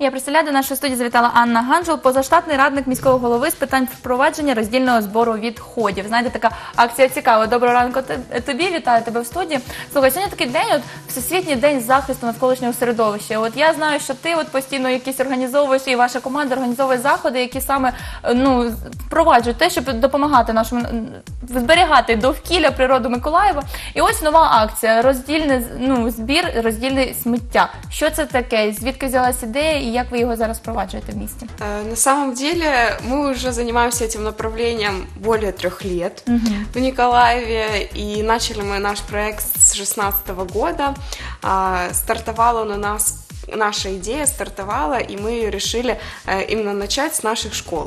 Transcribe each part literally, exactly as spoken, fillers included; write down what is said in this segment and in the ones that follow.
Я представляю, до нашої студії завітала Анна Ганжул, позаштатний радник міського голови з питань впровадження роздільного збору відходів. Знаєте, така акція цікава. Доброго ранку тобі, вітаю тебе в студії. Слухай, сьогодні такий день, от Всесвітній день захисту навколишнього середовища. От я знаю, що ти от постійно якісь організовуєш, і ваша команда організовує заходи, які саме ну, впроваджують те, щоб допомагати нашому зберігати довкілля, природу Миколаєва. І ось нова акція роздільний ну, збір, роздільне сміття. Що це таке? Звідки взялась ідея и как вы его зараз впроваджуєте в месте? На самом деле мы уже занимаемся этим направлением более трех лет угу. в Николаеве, и начали мы наш проект с две тысячи шестнадцатого года. Стартовала он у нас, наша идея стартовала, и мы решили именно начать с наших школ.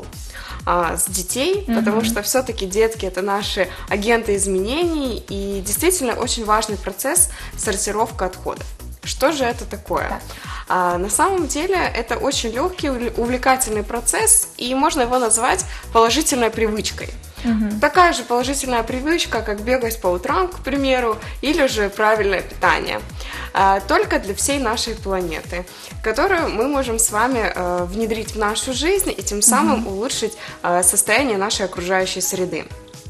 С детей, mm-hmm. потому что все-таки детки – это наши агенты изменений, и действительно очень важный процесс сортировка отходов. Что же это такое? Так. А, на самом деле это очень легкий, увлекательный процесс, и можно его назвать положительной привычкой. Угу. Такая же положительная привычка, как бегать по утрам, к примеру, или же правильное питание. А, только для всей нашей планеты, которую мы можем с вами а, внедрить в нашу жизнь и тем самым угу. улучшить а, состояние нашей окружающей среды.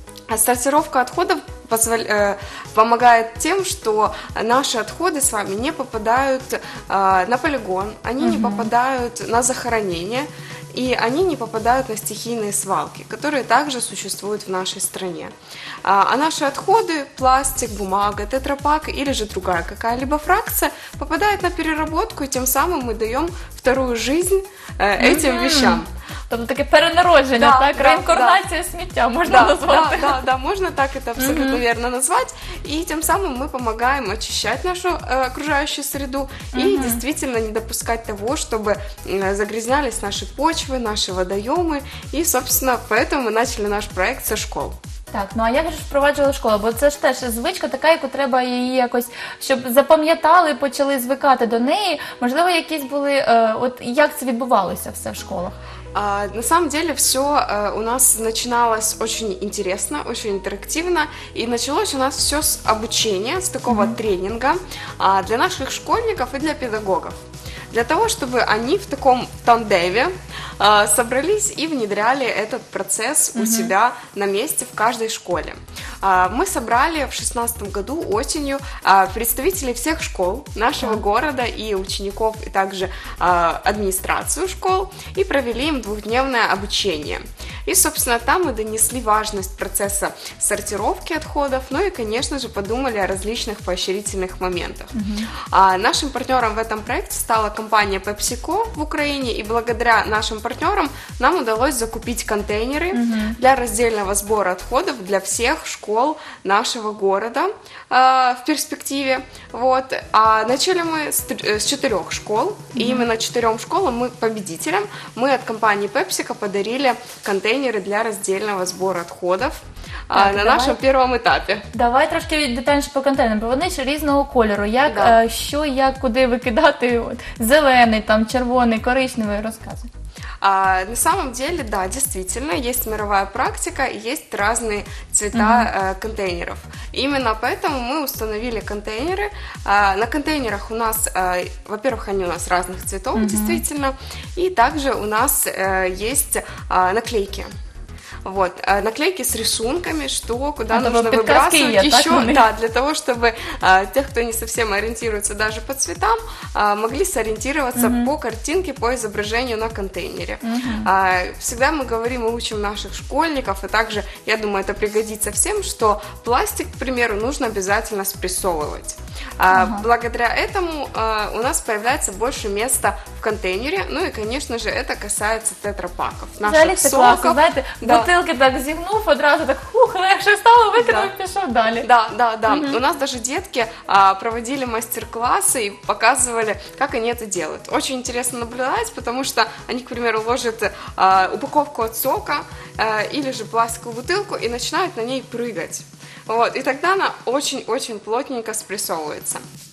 А сортировка отходов позволя... э, помогает тем, что наши отходы с вами не попадают э, на полигон, они угу. не попадают на захоронение, и они не попадают на стихийные свалки, которые также существуют в нашей стране. А, а наши отходы, пластик, бумага, тетрапак или же другая какая-либо фракция попадают на переработку, и тем самым мы даем вторую жизнь э, этим mm-hmm. вещам. Тобто таке перенародження, да, так? Да, реінкарнація да. сміття, можна да, назвати. Да, да, да, можно так это абсолютно mm-hmm. верно назвать. И тем самым мы помогаем очищать нашу э, окружающую среду mm-hmm. и действительно не допускать того, чтобы э, загрязнялись наши почвы, наши водоемы. И, собственно, поэтому мы начали наш проект со школ. Так, ну а як же ж впроваджували школу? Бо це ж теж звичка така, яку треба її якось, щоб запам'ятали, почали звикати до неї. Можливо, якісь були, е, от як це відбувалося все в школах? А, на самом деле все а, у нас начиналось очень интересно, очень интерактивно, и началось у нас все с обучения, с такого mm-hmm. тренинга а, для наших школьников и для педагогов. Для того, чтобы они в таком тандеме э, собрались и внедряли этот процесс mm-hmm. у себя на месте в каждой школе. Э, мы собрали в две тысячи шестнадцатом году осенью э, представителей всех школ нашего mm-hmm. города и учеников, и также э, администрацию школ, и провели им двухдневное обучение. И, собственно, там мы донесли важность процесса сортировки отходов, ну и, конечно же, подумали о различных поощрительных моментах. Mm-hmm. А нашим партнером в этом проекте стала компания PepsiCo в Украине, и благодаря нашим партнерам нам удалось закупить контейнеры mm-hmm. для раздельного сбора отходов для всех школ нашего города э, в перспективе. Вот. А начали мы с, с четырех школ, mm-hmm. и именно четырем школам, мы победителям, мы от компании PepsiCo подарили контейнеры для раздельного сбора отходов. Так, на давай, нашому першому етапі. Давай трошки детальніше по контейнерам, бо вони ж різного кольору. Як, да. Що, як, куди викидати? От, зелений, там, червоний, коричневий, розказуй. А, на самом деле, да, действительно, есть мировая практика и есть разные цвета mm-hmm. э, контейнеров. Именно поэтому мы установили контейнеры. А, на контейнерах у нас, э, во-первых, они у нас разных цветов, mm-hmm. действительно, и также у нас э, есть э, наклейки. Вот, наклейки с рисунками, что, куда а нужно выбрасывать еще, так, да, для того, чтобы а, тех, кто не совсем ориентируется даже по цветам, а, могли сориентироваться uh-huh. по картинке, по изображению на контейнере. Uh-huh. А, всегда мы говорим и учим наших школьников, и также, я думаю, это пригодится всем, что пластик, к примеру, нужно обязательно спрессовывать. А, uh-huh. Благодаря этому а, у нас появляется больше места в контейнере, ну и, конечно же, это касается тетрапаков, наших соков. Знаете, да. Бутылки так зігнув, одразу так, хух, легше стало, викинув и пішов далі. Да, да, да. Угу. У нас даже детки а, проводили мастер-классы и показывали, как они это делают. Очень интересно наблюдать, потому что они, к примеру, ложат а, упаковку от сока а, или же пластиковую бутылку и начинают на ней прыгать. Вот, и тогда она очень-очень плотненько спрессовывается.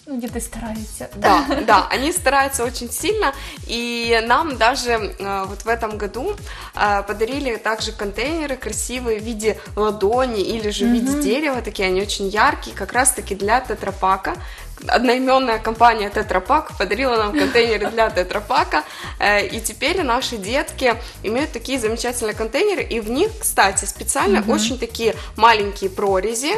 Ну, діти стараються. Да, да, они стараются очень сильно, и нам даже э, вот в этом году э, подарили также контейнеры красивые в виде ладони или же в виде mm-hmm. дерева, такие они очень яркие, как раз-таки для тетрапака. Одноименная компания Тетрапак подарила нам контейнеры для Тетрапака, и теперь наши детки имеют такие замечательные контейнеры, и в них, кстати, специально mm-hmm. очень такие маленькие прорези,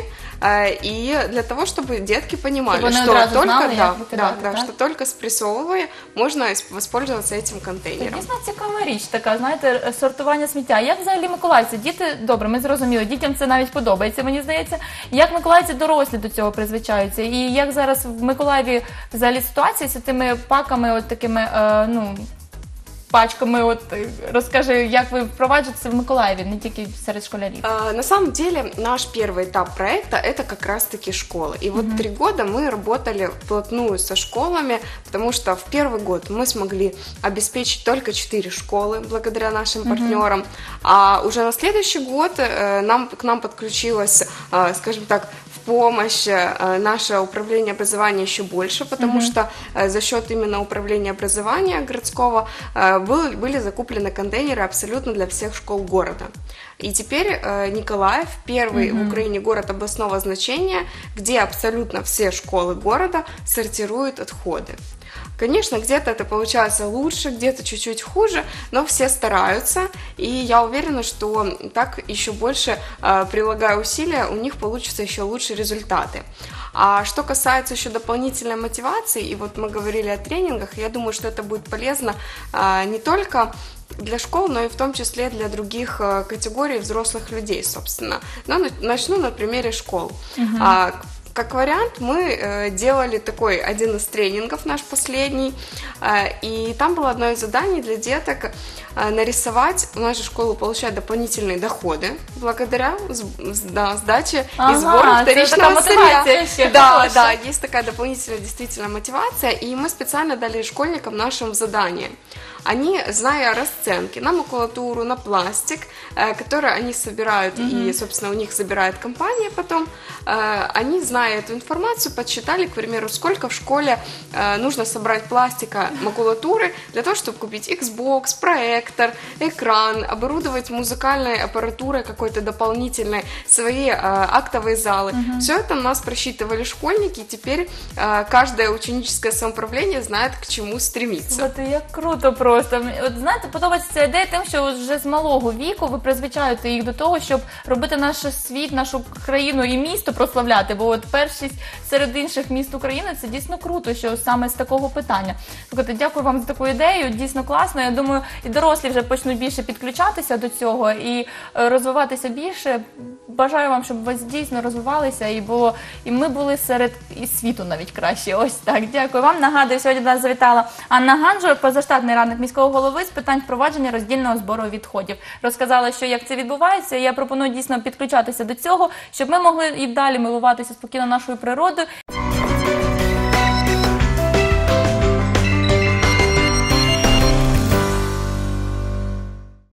и для того, чтобы детки понимали, чтобы что только, знали, да, да, да, да, да, что только спрессовывая можно воспользоваться этим контейнером. Це дійсно цікава річ така, знаєте, сортування сміття. Як взагалі миколаївці? Діти, добре, ми зрозуміли, дітям це навіть подобається, мені здається. Як миколаївці дорослі до цього призвичаються? І як зараз в Миколаєві взагалі ситуація з тими паками, от такими, е, ну, пачками, от розкажи, як ви впроваджуєте це в Миколаєві, не тільки серед школярів? А, на самом деле, наш первый этап проекта – это как раз-таки школы. И вот mm-hmm. три года мы работали вплотную со школами, потому что в первый год мы смогли обеспечить только четыре школы благодаря нашим mm-hmm. партнерам, а уже на следующий год э, нам, к нам подключилось, э, скажем так, помощь э, наше управление образования еще больше, потому mm-hmm. что э, за счет именно управления образования городского э, был, были закуплены контейнеры абсолютно для всех школ города. И теперь э, Николаев первый mm-hmm. в Украине город областного значения, где абсолютно все школы города сортируют отходы. Конечно, где-то это получается лучше, где-то чуть-чуть хуже, но все стараются, и я уверена, что так еще больше, э, прилагая усилия, у них получатся еще лучшие результаты. А что касается еще дополнительной мотивации, и вот мы говорили о тренингах, я думаю, что это будет полезно э, не только для школ, но и в том числе для других э, категорий взрослых людей, собственно. Но начну на примере школ. Mm-hmm. А, Как вариант, мы э, делали такой один из тренингов, наш последний, э, и там было одно из заданий для деток э, нарисовать, у нас же школы получают дополнительные доходы благодаря да, сдаче ага, и сбору вторичного сырья. Да, да, есть такая дополнительная действительно мотивация, и мы специально дали школьникам нашим задание. Они, зная расценки на макулатуру, на пластик, э, который они собирают, mm-hmm. и, собственно, у них забирает компания потом, э, они, зная эту информацию, подсчитали, к примеру, сколько в школе э, нужно собрать пластика, макулатуры для того, чтобы купить Xbox, проектор, экран, оборудовать музыкальной аппаратурой какой-то дополнительной свои э, актовые залы. Mm-hmm. Все это у нас просчитывали школьники, и теперь э, каждое ученическое самоуправление знает, к чему стремиться. Вот як круто просто. От, знаєте, подобається ця ідея тим, що вже з малого віку ви призвичаєте їх до того, щоб робити наш світ, нашу країну і місто прославляти, бо от першість серед інших міст України – це дійсно круто, що саме з такого питання. Слухайте, дякую вам за таку ідею, дійсно класно. Я думаю, і дорослі вже почнуть більше підключатися до цього і розвиватися більше. Бажаю вам, щоб у вас дійсно розвивалися і було, і ми були серед і світу навіть краще. Ось так. Дякую вам. Нагадую, сьогодні до нас завітала Анна Ганжур, позаштатний радник міського голови з питань впровадження роздільного збору відходів. Розказала, що як це відбувається. Я пропоную дійсно підключатися до цього, щоб ми могли і далі милуватися спокійно нашою природою.